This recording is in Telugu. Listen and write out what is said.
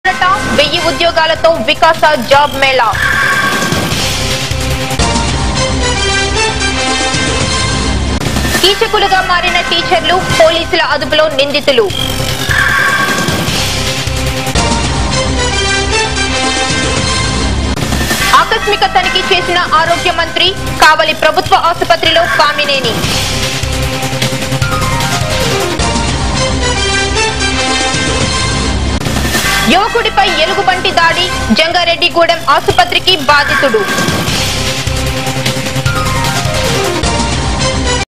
1000 ఉద్యోగాలతో వికాస జాబ్ మేళా. కీచకులుగా మారిన టీచర్లు, పోలీసుల అదుపులో నిందితులు. ఆకస్మిక తనిఖీ చేసిన ఆరోగ్య మంత్రి, కావలి ప్రభుత్వ ఆసుపత్రిలో కామినేని. యువకుడిపై ఎలుగుబంటి దాడి, జంగారెడ్డిగూడెం ఆసుపత్రికి బాధితుడు.